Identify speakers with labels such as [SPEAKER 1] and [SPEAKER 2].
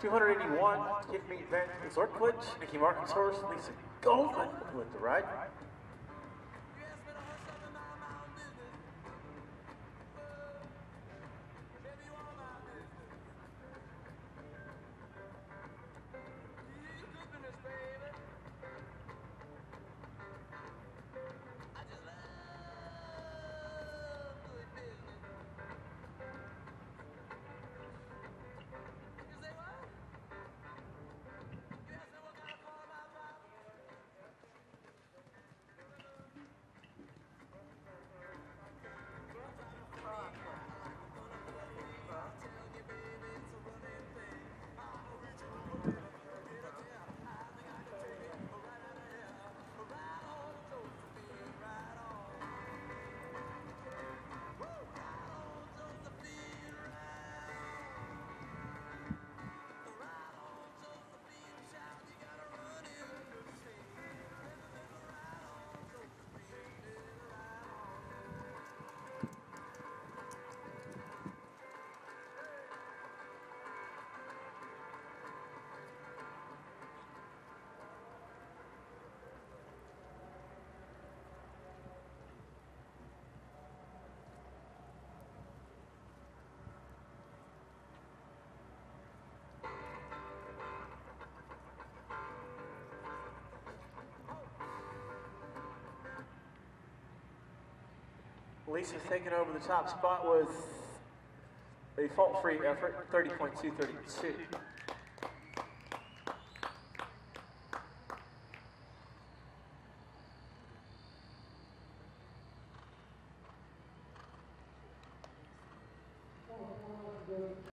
[SPEAKER 1] 281, Hit Me Van't Zorgvliet, Nikki Martin's horse, Lisa Goldman with the ride. Lisa's taking over the top spot with a fault-free effort, 30.232.